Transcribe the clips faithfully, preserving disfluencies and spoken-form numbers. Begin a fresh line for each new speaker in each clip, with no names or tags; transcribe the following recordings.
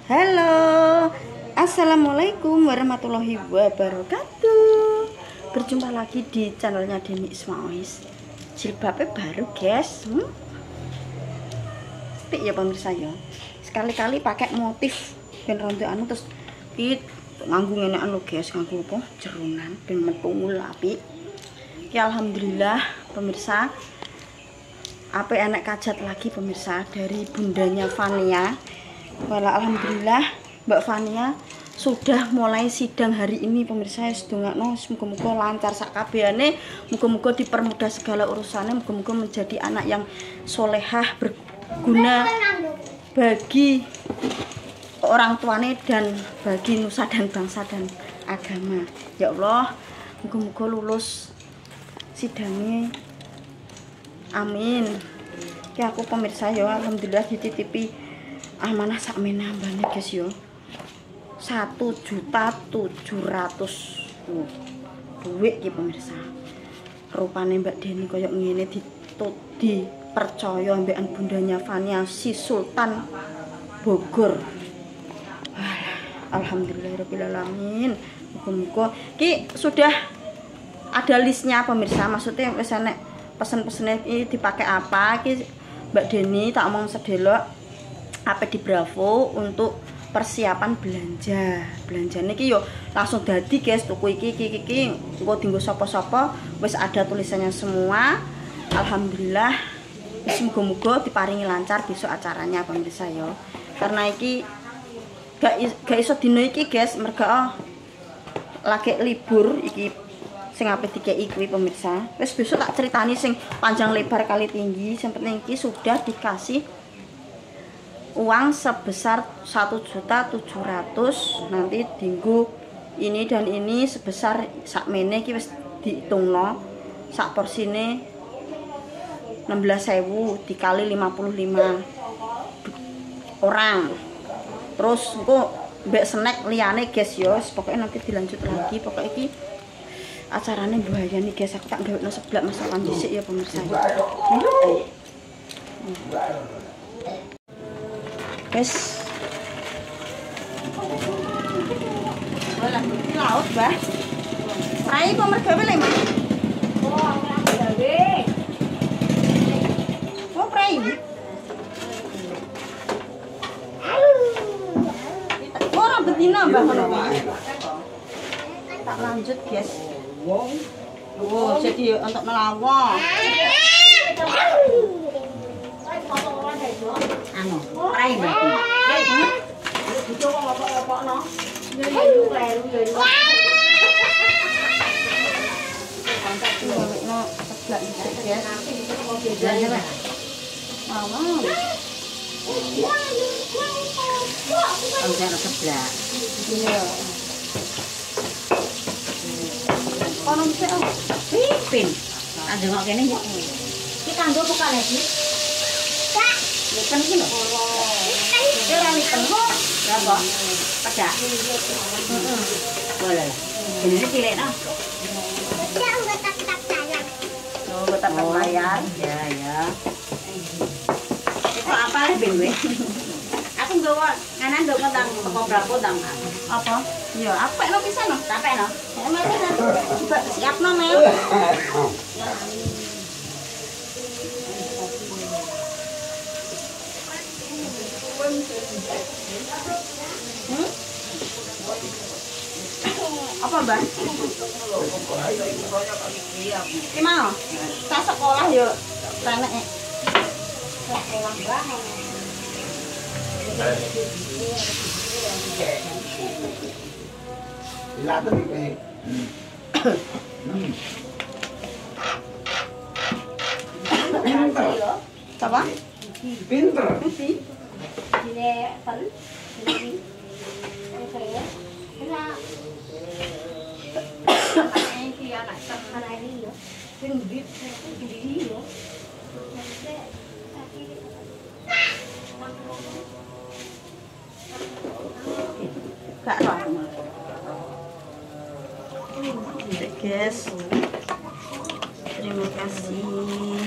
Halo, assalamualaikum warahmatullahi wabarakatuh. Berjumpa lagi di channelnya Deni Ismaois. Jilbabnya baru guys. hmm? Pik ya pemirsa ya. Sekali-kali pakai motif ben rondo anu terus pit nganggo ngene anu guys, nganggo apa? Jerunan ben metu apik. Ya alhamdulillah pemirsa. Apa enak kajat lagi pemirsa dari bundanya Fania. Wala alhamdulillah Mbak Fania sudah mulai sidang hari ini pemirsa. Sedongakno muga-muga lancar sak kabehane, muga-muga dipermudah segala urusannya, muga-muga menjadi anak yang solehah berguna bagi orang tuanya dan bagi nusa dan bangsa dan agama. Ya Allah, muga-muga lulus sidangnya. Amin. Ya aku pemirsa ya alhamdulillah dititipi amanah sak menambahnya guys yo satu juta tujuh ratus duit ki pemirsa. Rupane Mbak Deni koyok ngene ditut dipercaya ambekan bundanya Fania si Sultan Bogor. Alhamdulillahirabbil alamin. Muga-muga ki sudah ada listnya pemirsa, maksudnya wis enek pesen-pesene iki dipakai apa ki Mbak Deni tak omong sedelok apa di Bravo untuk persiapan belanja. Belanjane iki yo langsung dadi guys, tuku iki iki iki engko dienggo sapa-sapa wis ada tulisannya semua. Alhamdulillah wis muga-muga diparingi lancar besok acaranya pemirsa yo. Karena iki gak gak iso dino iki guys, mergo oh, lagi libur iki sing ape dikeki kuwi pemirsa. Wis besok tak ceritani sing panjang lebar kali tinggi. Yang penting iki sudah dikasih uang sebesar satu juta tujuh ratus, nanti dinggo ini dan ini sebesar sakmene iki wis diitungno sak porsine enam belas ribu dikali lima puluh lima orang. Terus engko mbek snack liyane guys yo, pokoknya nanti dilanjut lagi. Pokoknya iki acarane bahayane guys, aku tak gawekno seblak masakan dhisik ya pemirsa. Guys, wala di laut bah. Rai kok mergawe le, Mas? Oh, mergawe. Oh, rai. Oh, ora betina mbah ngono kuwi. Tak lanjut, guys. Oh, jadi untuk melawak. Anu, rai mbak. Heeh. Itu kok ngopok-ngopokno. Ya ya kleru ya. Kontak ngowekno seblak dhisik, guys. Ya ya. Wow. Oh, cara seblak. Iya. Kono sik oh. Pipin. Tak jengok kene iki. Ki kanggo apa lagi? Ikan iki lho. Ikan ora ikan. Berapa? Pedak. Heeh. Boleh. Ini cilik no. Ya enggak tak-tak layar. Oh, enggak tak-tak layar. Ya, ya. Itu apa le ben we? Aku nggawa nganan ndok nang teko Bravo tang. Apa? Ya, apik no pisan no. Capek no. Ya mari coba siapno Mel. Hmm? Apa mbak? Gimana? Saya sekolah yuk renek sekolah banget. Apa? Pinter. Ini fun, ini, ini saya, karena ini dia nak anak ini loh, tinggi, tinggi loh, gak tahu, guys, terima kasih.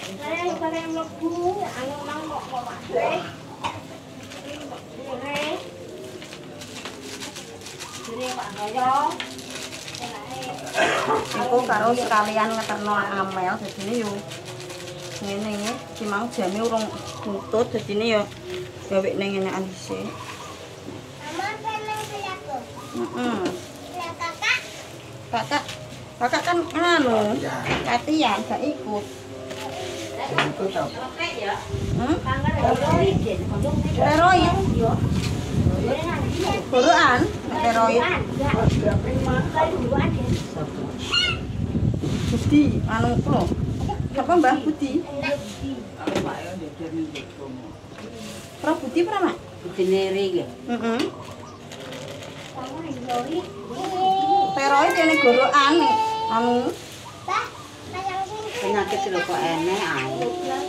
Aku karo sekalian ngeterno amel dadine yo ngene iki iki mau jame urung nutut dadine yo gawe ning enekan dhisik.
Mama pengen belaku.
Heeh.
Kakak.
Kakak kakak kan anu latihan gak ikut.
Ikut apa?
Hmm? Teroid. Buruan, teroid. Budi, anu klo. Apa Mbah Budi? Pra Budi pra Mak?
Budi neri iki.
Heeh. Teroid ini gorokan anu
Penyakit lho kok enek ae.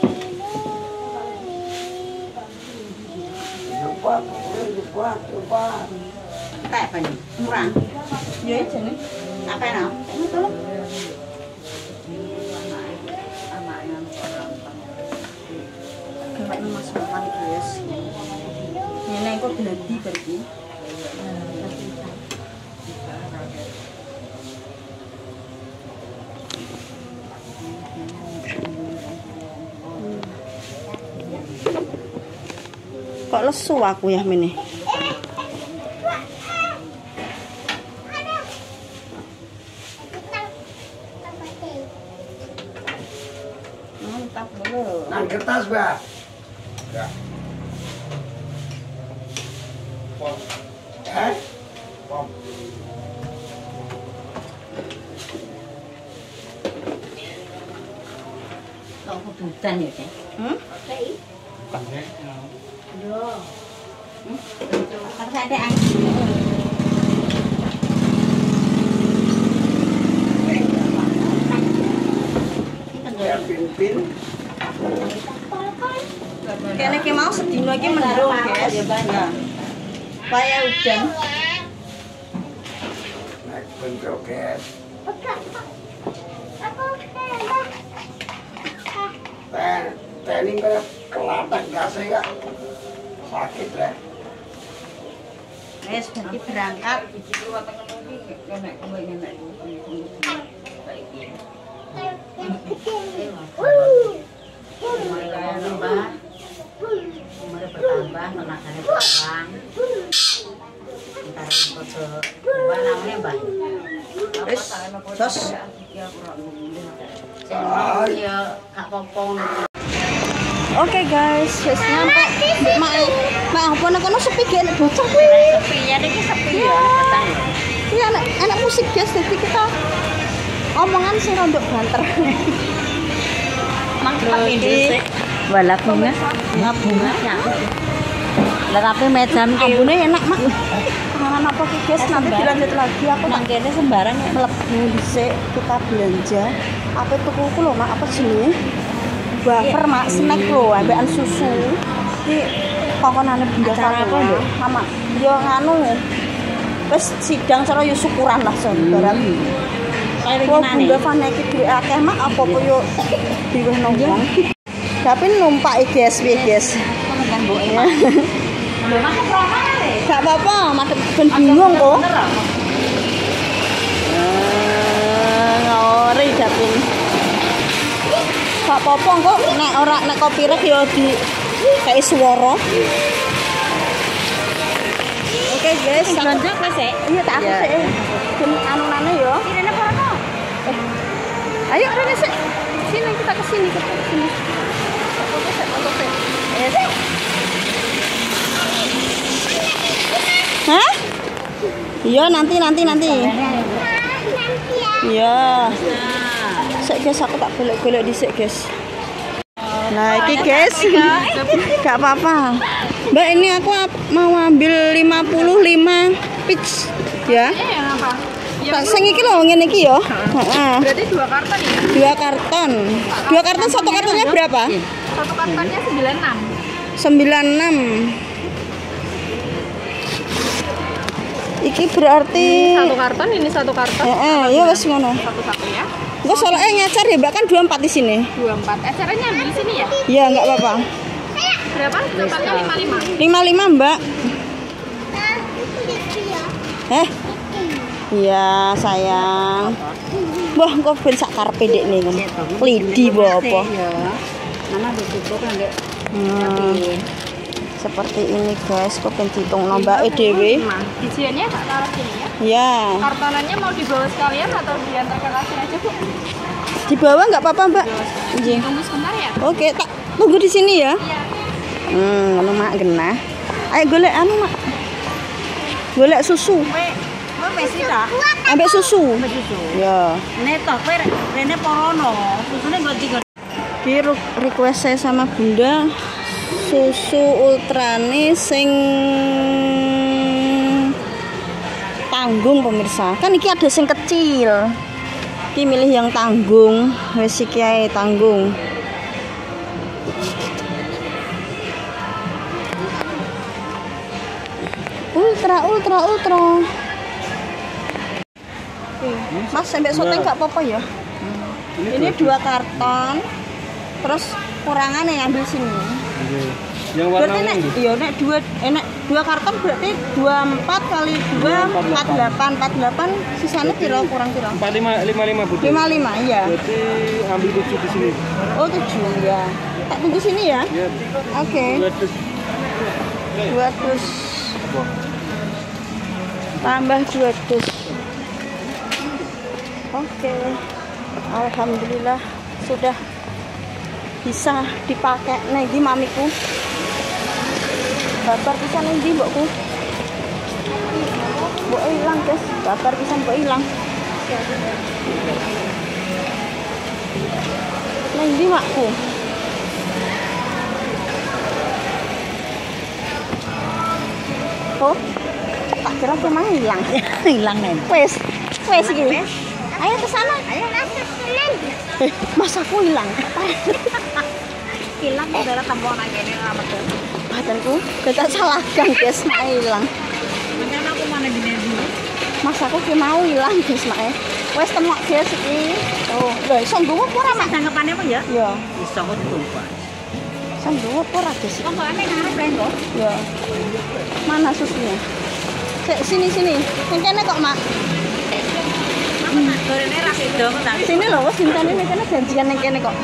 Lupa, lupa, lupa. Tak apa nih? Kurang.
ya jane.
Apa no?
Tolong. Gawakno Mas Maman guys. Ngene kok gladi berarti. Kok lesu aku ya mene. Mantap dulu.
Nang kertas, Mbak. Ya. Pom. Eh? Pom.
Kok kebutan ya, Teh?
Hmm?
Pakai.
Yo. Hmm? Harus ada angin.
Ya, pin-pin.
Kene ki mau sedino iki mendung, guys. Ya. Kaya udan.
Naik bentroket. Ten, tening kayak kelatan kasih kak. Sakit lah.
Wes berarti berangkat.
Umur bertambah, tenaganya berkurang. Ntar foto, apa namanya Mbak?
Wes, jos.
Ya, kak popong.
Oke guys, wis nyampe. Mbak Mak, Mak apa nek kono sepi ge nek bocah kuwi.
Sepi ya, ini sepi ya, petang.
Iya nek enak musik guys, jadi kita omongan sing rondok banter.
Mang
Loh, iki
wala bunga, nggak bunga ya. Lah tapi medan
ambune enak Mak. Panganan apa ki guys, nanti dilanjut lagi aku
nang
tak
kene sembarang ya.
mlebu dhisik kita belanja. Apa tukuku lho Mak, apa jenenge? Wafer Mak, snack lho, ambekan susu. Iki kokonane Bunda
Acara apa,
Fatwa.
Nduk?
Mama, yo nganu. Wis sidang cara yo syukuran lah saudara.
Kayak
Wah,
gimana?
Bunda Fatwa iki duwe akeh Mak, apa kok yo diwehno wong. Tapi numpak iki guys, piye guys.
Kan Bu
Ya.
Masuk roman deh.
Gak apa-apa, madhep ben bingung kok. Eh, ngori Davin. Gak apa-apa kok nek ora nek copyright ya di kayak swara. Oke guys,
Lonjok wis sik.
iya tak aku
Iya.
sik. Ben anunane ya.
Ini foto.
Ayo Rene sik. Sini kita ke sini, kita ke sini. Foto sik, foto sik. Ayo sik. Hah? Iya nanti nanti nanti. Iya. Sik guys aku tak golek-golek dhisik guys. Nah, iki guys. Gak apa-apa. Mbak, ini aku ap- mau ambil lima puluh lima pitch ya. Tak sing iki lho ngene iki ya. Heeh.
Berarti dua karton ya?
Dua karton. Dua karton satu kartonnya berapa?
Satu kartonnya sembilan puluh enam.
sembilan puluh enam. Iki berarti
Satu karton, ini satu karton.
heeh, ya wis ngono.
Satu-satu ya.
Enggak soalnya ngecer ya, Mbak kan dua puluh empat di sini.
dua puluh empat. Acaranya ambil di sini ya?
Iya, enggak apa-apa.
Berapa? Tempatnya lima puluh lima.
lima puluh lima, Mbak. Eh? Iya, sayang. Wah, kok ben sak karepe dek nih kan. Lidi apa?
Mama ditutup kan Dek.
Hmm. Seperti ini, guys. Kok ben ditungno Mbak E dhewe.
Bijiannya tak taruh sini ya.
Iya.
Kartonannya mau dibawa sekalian atau diantar ke kasir aja, Bu?
Di bawah enggak apa-apa, Mbak? Iya.
Tunggu sebentar ya.
Oke, tak tunggu di sini ya.
Iya.
Hmm, ngono mak genah. Ayo golek anu, Mak. Golek susu.
Kowe kowe wis ta?
Ambek susu.
Susu.
Ya.
Neto kowe rene porono, susune nggo tiga.
Ki request saya sama Bunda susu ultrane sing tanggung pemirsa. Kan iki ada sing kecil. Ki milih yang tanggung, wis iki ae tanggung. Ultra ultra ultra. Mas sampai sote nggak apa-apa ya? Ini dua karton. Terus kurangannya yang ambil sini.
Yang warna
Berarti nek
ini.
iya nek dua enak dua karton berarti dua puluh empat kali dua empat puluh delapan empat puluh delapan sisanya kira kurang kira.
empat lima lima lima Bu.
lima puluh lima iya.
Berarti ambil tujuh di sini.
Oh tujuh ya. Tak tunggu sini ya.
Ya.
Oke.
Dua dus.
Dua dus. Tambah dua dus. Oke. Alhamdulillah sudah bisa dipakai nih di mamiku. Babar pisan endi mbokku? Mbok ilang, guys. Babar pisan mbok ilang. Ning ndi makku? Oh. Tak kira kemana hilang.
Hilang nen.
Wes, wes iki. Ayo ke sana.
Ayo masuk Senin.
Eh, mas aku hilang.
Hilang saudara tambah nang kene alamat tuh.
Badanku kita salahkan, guys. Mak hilang.
Makanya aku mana dine dulu.
Mas aku ki mau hilang, guys, mak. Wes temok, guys iki. Oh, lho iso nggowo apa ora, Mak?
Tanggapane apa ya?
Ya,
Iso kok ditumpah.
iso nggowo apa ora, guys?
Kok ane ngarep reng kok?
Ya. Mana susunya? Sik, sini sini. Yang kene kok, Mak.
Gorene ra sedo kok tak.
Sini lho, wes dintane nek kene janjian ning kene kok.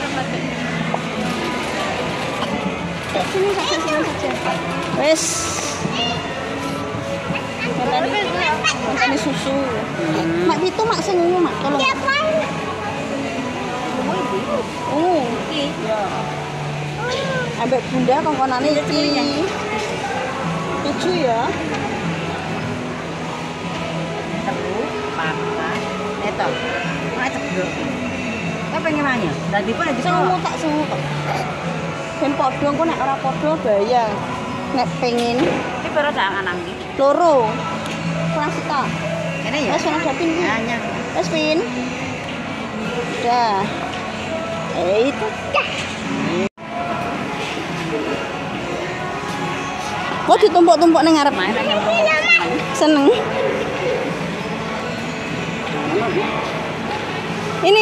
Sini saja, sini saja. Wes. Ini susu. Mak itu mak sing ngono, Mak. Tolong. Oh, iki. Ya. Ambek Bunda kongkonane iki. Tujuh ya.
Telu, papat, neto. Ora ceblok. Kok pengen nanya? Dadi pun dadi
Sing tak sing tak. Ben padha engko nek ora padha bayar. Nek pengen
Iki baru sak anang iki.
loro. Kurang sita.
Kene ya.
Wes ana dapin iki.
Hanya.
Wes pin. Dah. Eh itu. Kok ditumpuk-tumpuk ning ngarep?
Main nang
Seneng. Ini.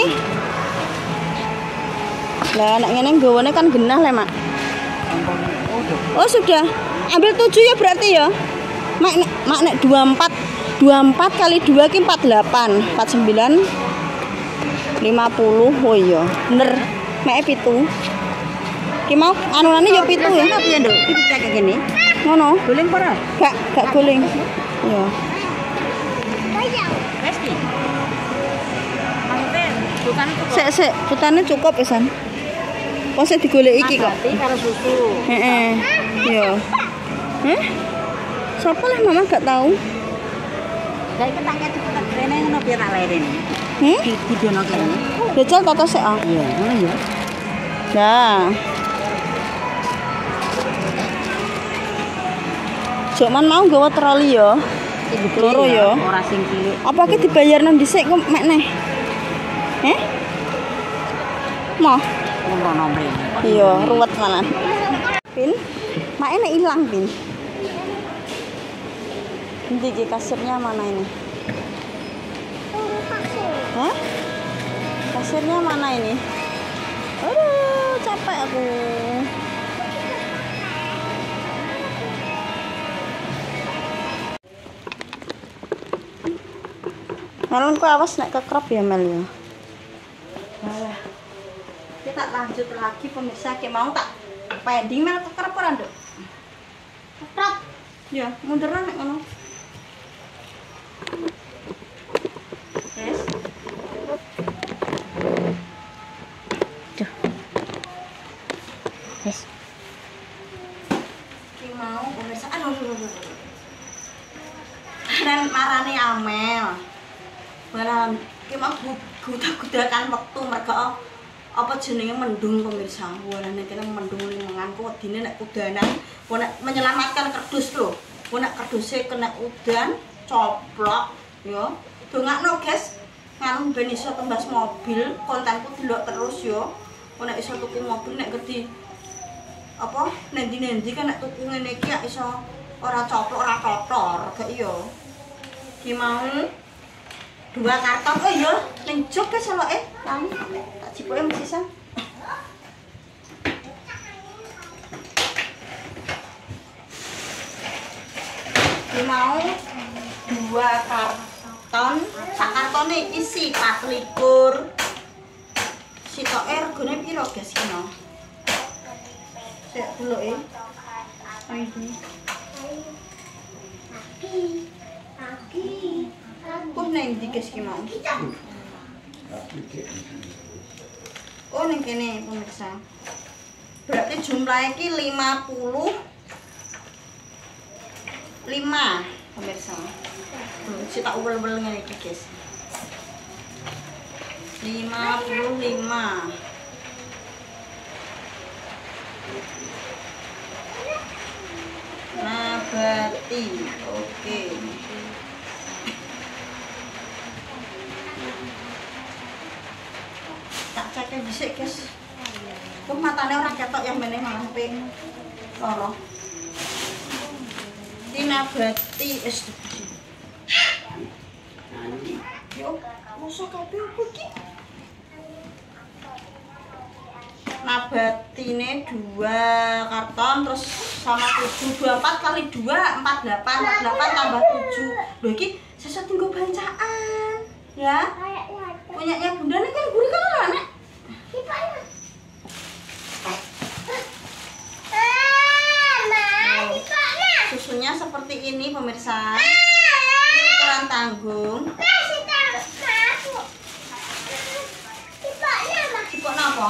Lah nek ngene nggawane kan genah le, Mak. Oh, sudah. Ambil tujuh ya berarti ya. Mak nek Mak nek dua puluh empat dua puluh empat kali dua ki empat puluh delapan, empat puluh sembilan lima puluh. Oh iya, bener. Mek pitu. Ki mau anunane ya pitu ya.
Piye, Nduk? Iki cek kene.
Ngono.
Guling ora?
Gak gak guling. Iya.
Wes ki. Maksudnya bukan itu kok.
Sik sik, putane cukup pisan. Kok sik digoleki iki kok.
Tapi karo susu.
Heeh. Iya. Heh? Sopo lah mama gak tahu.
Lah iki tak kene tak rene ngono piye tak lerene.
Hmm?
Di didono kene.
Jajal tata sik ah.
Iya, ngono ya.
Nah. Cuman mau gawa troli ya. Loro ya.
Ora sing cilik.
Apa ki dibayar nang dhisik kok mek neh? Heh? Mau?
Ngono mrene.
Iya, ruwet malah. Pin, mak enek ilang, Pin. Nanti di kasirnya mana ini? Hah? Kasir pasirnya mana ini? Aduh, capek aku. Melon ku awas nek kekrop ya Mel ya. Nah, kita lanjut lagi pemirsa, kayak mau tak pending Mel kekrop ora, Nduk? Kekrop. Ya, munduran nek ngono. Yes. Duh. Yes. Ki mau pemirsa, aduh aduh aduh. Dan marane Amel. Barang ki mau gudak-gudakan wektu mergo apa jenenge mendung pemirsa. Walane kene mendung limengan ku wedine nek udanan, nek menyelamatkan kerdus lho. Nek kerduse kena udan, coplok ya. Dongakno, guys. Nganu ben iso tembas mobil, kontenku delok terus ya. Nek iso tuku mobil nek ngerti apa nendi-nendi kan nek tuku ngene iki iso ora coplok, ora kotor, gak iya. Ki mau dua karton. Oh iya, ning jok ke seloke. Lami tak jipoke mesisan. Ki mau dua karton. Sak kartone isi empat likur. Sitoke regane piro, guys, ki mau? Sik deloke. Ayo iki. Pagi. Oh, neng di kes mau. Oh, neng kene pemirsa. Berarti jumlahnya ki lima puluh lima pemirsa. Tuh, si tak ubel-ubel ngene iki, guys. lima puluh lima. Nabati. Oke. Tak ceknya dhisik, guys. Kok matane ora ketok yang meneh malah ping loro. Nabati wis. Yo, mosok kabeh opo iki? Nabatine dua karton terus sama tujuh, dua puluh empat kali dua, empat puluh delapan, empat puluh delapan tambah tujuh. Loh iki sesuk tinggo bancaan. Ya. Punyanya Bunda nih kan gurih kan anak. Susunya seperti ini pemirsa. Ini ukuran tanggung. Cipok napa?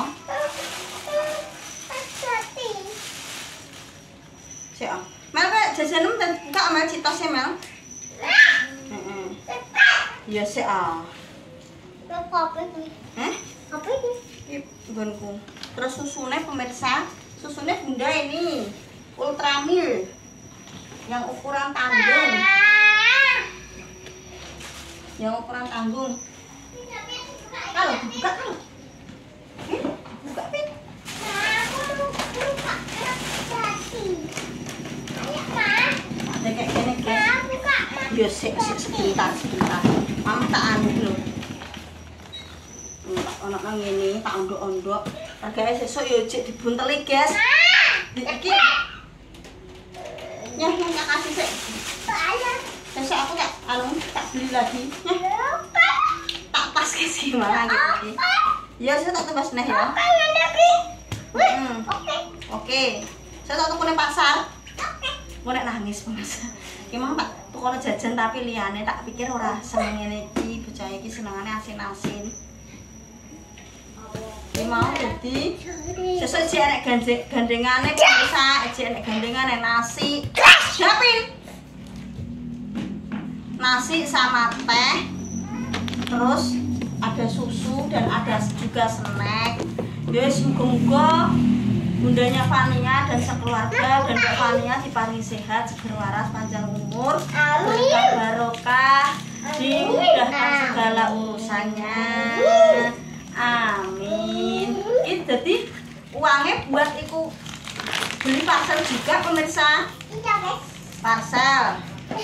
Sik ah. Mel kok jajanem dan buka Mel citose Mel. Heeh. Ya sik ah.
Apa ini?
Eh?
Apa ini?
Iki nggonku. Terus susunya pemirsa, susunya Bunda ini Ultramil yang ukuran tanggung. Yang ukuran tanggung. Kalau dibuka kalau. Eh? Buka pin. Ada kayak gini guys. Yo sik sik sebentar sebentar. Mama tak anu dulu. Tak ono nang ngene, tak ondok-ondok. Regane sesuk yo jek dibunteli, guys. Iki. Nyah, nyah tak kasih sik. Besok aku tak anu tak beli lagi. Nyah. Tak pas guys gimana gitu. Ya, saya tak tebas neh ya. Hmm. Oke. Oke. Saya tak tuku nang pasar. Oke. Mau nek nangis pemirsa. Ki mau tak tukono jajan tapi liyane tak pikir ora seneng ngene iki, bocah iki senengane asin-asin. Ki mau dadi sesuk iki enek gandengane pemirsa, iki enek gandengane nasi. Siapin. Nasi sama teh. Terus ada susu dan ada juga snack. Yes, muga-muga Bundanya Fania dan sekeluarga dan Mbak Fania diparingi sehat, seger waras, panjang umur, berkah barokah, dimudahkan segala urusannya. Amin. Ini jadi uangnya buat iku beli parcel juga pemirsa. Parcel.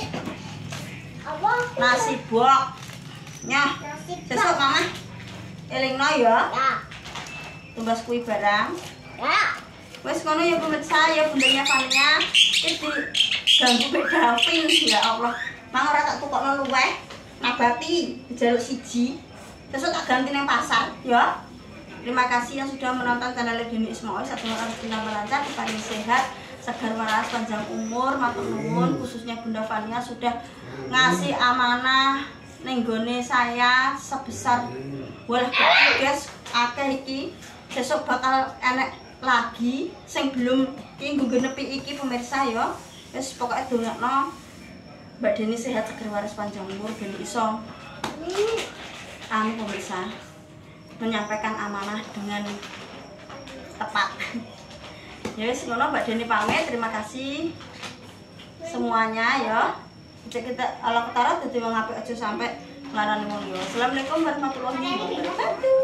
Nasi bok. Nyah. Sesuk mama. elingno ya.
Ya.
Tumbas kuwi barang.
Ya.
Wes ngono ya pemirsa ya bundanya Fania iki ganggu Mbak Davin ya Allah. Mang ora tak tukokno luweh. Nabati dijaluk siji. Besok tak ganti nang pasar ya. Terima kasih yang sudah menonton channel Deni Ismail. Semoga rezeki tambah lancar, paling sehat, segar waras, panjang umur, matur nuwun. Khususnya Bunda Fania sudah ngasih amanah ning gone saya sebesar walah guys akeh iki. Besok bakal enek lagi sing belum iki nggo nepi iki pemirsa ya. Wis pokoke dongakno Mbak Deni sehat seger waras panjang umur ben iso anu pemirsa menyampaikan amanah dengan tepat. Ya wis ngono Mbak Deni pamit, terima kasih semuanya ya. Cek kita ala ketara dadi wong apik aja sampai nglarani wong ya. Assalamualaikum warahmatullahi wabarakatuh.